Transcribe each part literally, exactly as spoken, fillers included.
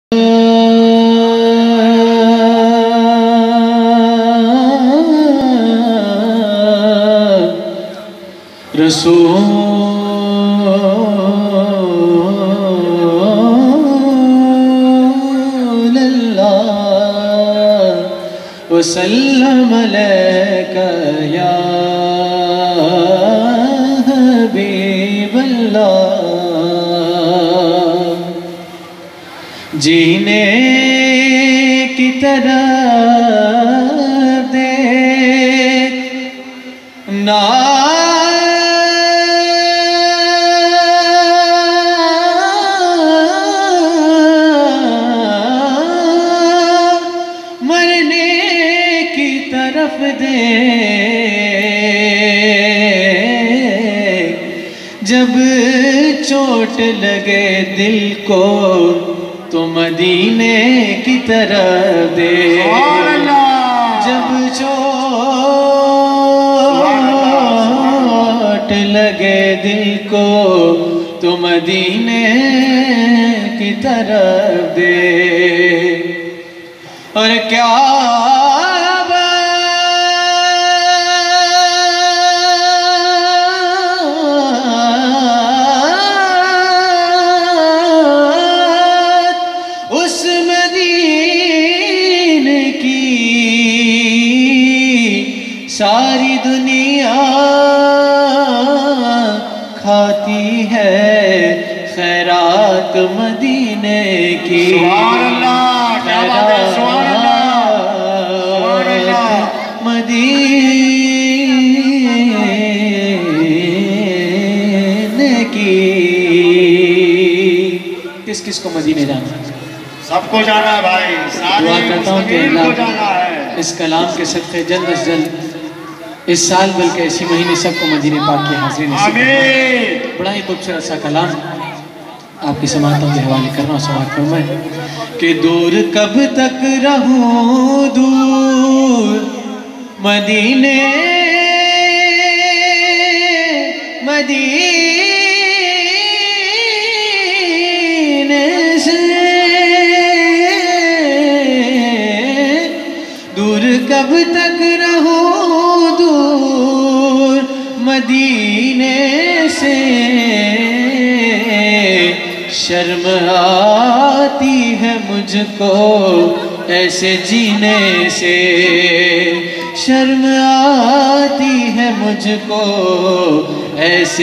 रसूलल्लाह वसल्लम अलैका या हबीबल्लाह। जीने की तरफ दे ना दे, जब चोट लगे दिल को तो मदीने की तरफ दे। जब चोट लगे दिल को तो मदीने की तरफ दे। और क्या सारी दुनिया खाती है खैरात मदीने की। सुभान अल्लाह, क्या बात है, सुभान अल्लाह, मदीने की। किस किस को मदीने जाना? सबको जाना है भाई। दुआ करता हूँ कि अल्लाह इस कलाम के सदक़े जल्द अज जल्द इस साल बल्कि इसी महीने सबको मदीने पाक की हाज़िरी नसीब। बड़ा ही खूबसूरत सा कलाम आपकी समातों के हवाले कर रहा हूँ। समात फरमाएं कि दूर कब तक रहूं दूर मदीने मदीने से, दूर कब तक रहूं मदीने से। शर्म आती है मुझको ऐसे जीने से, शर्म आती है मुझको ऐसे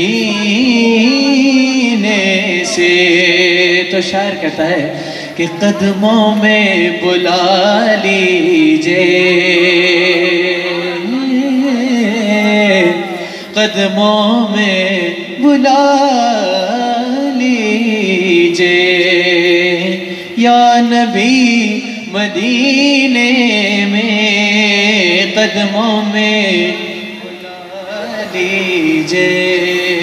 जीने से। तो शायर कहता है कि कदमों में बुला लीजिए, कदमों में बुला लीजिए या नबी मदीने में, कदमों में बुला लीजिए,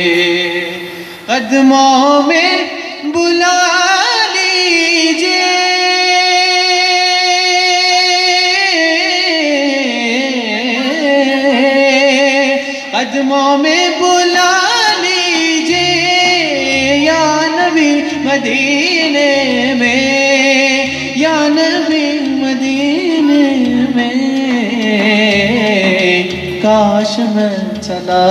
कदमों में बुला कदमों में बुला लीजिए या नबी मदीने में, या नबी मदीने में। काश मैं चला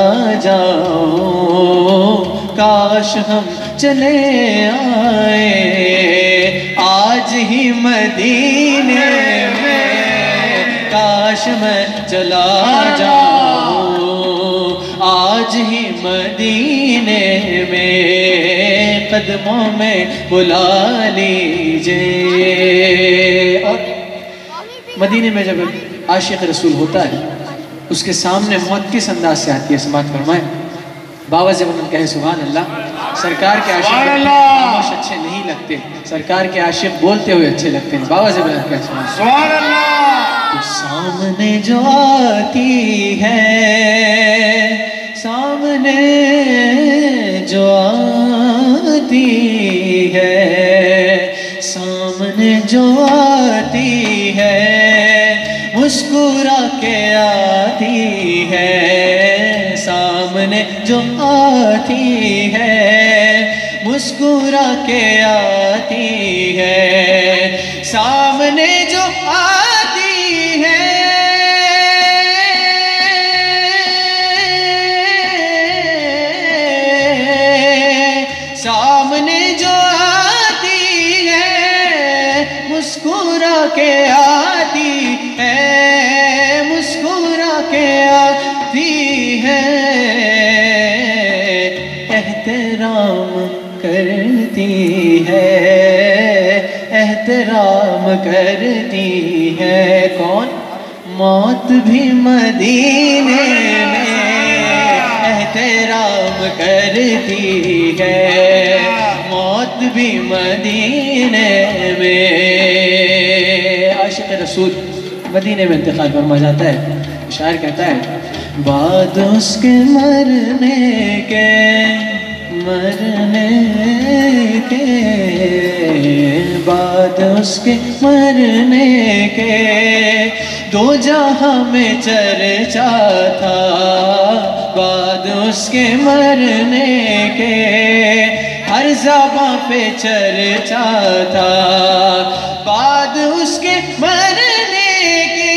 जाऊं, काश हम चले आए आज ही मदीने में। काश मैं चला जाऊं आज ही मदीने में, कदमों में बुला लीजिए। और मदीने में जब आशिक रसूल होता है उसके सामने मौत किस अंदाज से आती है? समात फरमाएं। बाबा जब कहे सुभान अल्लाह। सरकार के आशिक खामोश अच्छे नहीं लगते, सरकार के आशिक बोलते हुए अच्छे लगते हैं। बाबा जब कहे सुभान अल्लाह। तो सामने जो आती है, सामने जो आती है, सामने जो आती है, मुस्कुरा के आती है, सामने जो आती है, मुस्कुरा के आती है। सामने जो आती है सामने जो आती है मुस्कुरा के आती है मुस्कुरा के आती है एहतराम करती है एहतराम करती है कौन मौत भी मदीने में एहतराम करती है मौत भी मदीने में। आशिक़ रसूल मदीने में इंतकाल फरमा जाता है। शायर कहता है बाद उसके मरने के मरने के बाद उसके मरने के दो जहां में चर्चा था बाद उसके मरने के हर ज़बां पे चर्चा था बाद उसके मरने के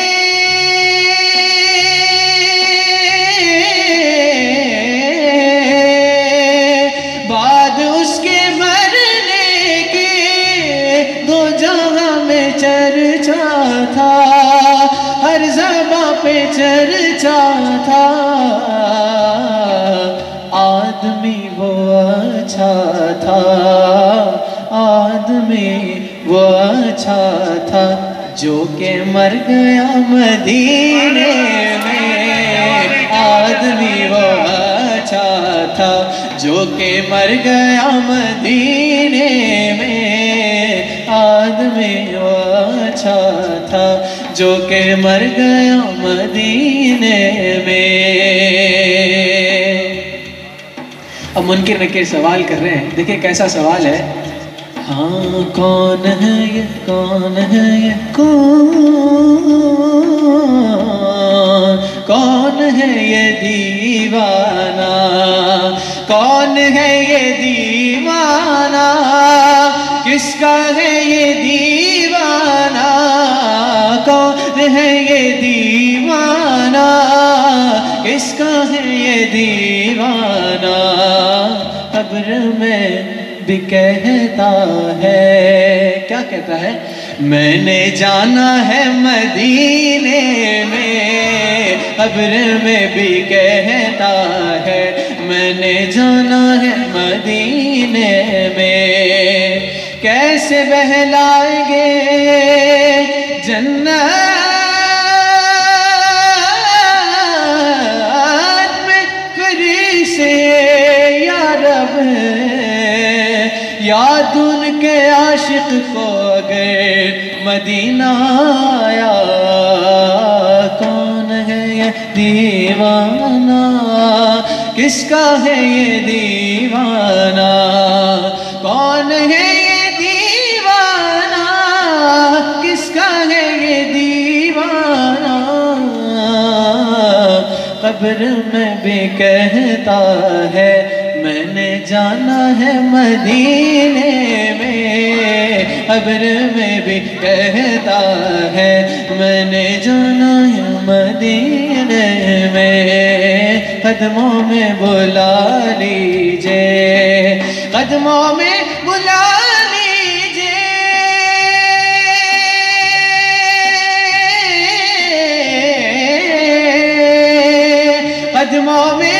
बाद उसके मरने के दो जहां में चर्चा था हर ज़बां पे चर्चा था आदमी वो अच्छा था आदमी वो अच्छा था जो के मर गया मदीने में आदमी वो अच्छा था जो के मर गया मदीने में आदमी वो अच्छा था जो के मर गया मदीने में। अब मुनकिर नकीर सवाल कर रहे हैं, देखिए कैसा सवाल है। हाँ कौन है ये कौन है ये कौन कौन है ये दीवाना कौन है ये दीवाना किसका है ये दीवाना कौन है ये दीवाना किसका है ये दीवाना कब्र में भी कहता है क्या कहता है मैंने जाना है मदीने में कब्र में भी कहता है मैंने जाना है मदीने में कैसे बहलाएंगे जन्नत में फिर से या रब याद उनके आशिक को अगर मदीना आया कौन है ये दीवाना किसका है ये दीवाना कौन है ये दीवाना किसका है ये दीवाना कब्र में भी कहता है मैंने जाना है मदीने में कब्र में भी कहता है मैंने जाना है मदीने में कदमों में बुला लीजिए कदमों में बुला लीजिए कदमों में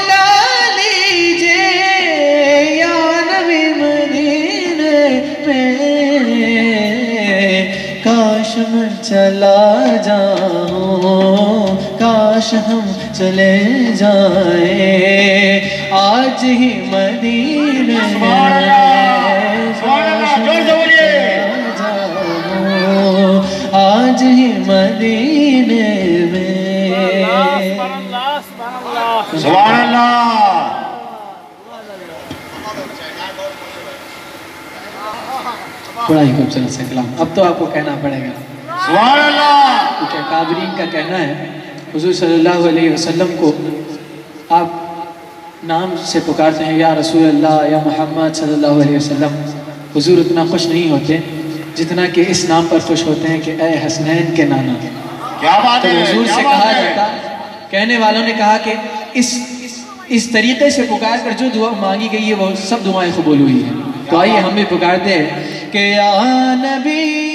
चला जाऊं काश हम चले जाएं आज ही मदीने में आज ही मदीने में सुभान अल्लाह। बड़ा ही खूबसूरत सा कलाम। अब तो आपको कहना पड़ेगा सुभान अल्लाह, क्योंकि काबरीन का कहना है हुजूर सल्लल्लाहु अलैहि वसल्लम को आप नाम से पुकारते हैं या रसूल अल्लाह या मोहम्मद सल्लल्लाहु अलैहि वसल्लम। हुजूर उतना खुश नहीं होते जितना कि इस नाम पर खुश होते हैं कि ए हसनैन के नाना। क्या बात तो है, हुजूर क्या से बात कहा है। जाता, कहने वालों ने कहा कि इस इस तरीके से पुकार कर जो दुआ मांगी गई है वो सब दुआएं कबूल हुई हैं। तो आइए हम भी पुकारते हैं कि या नबी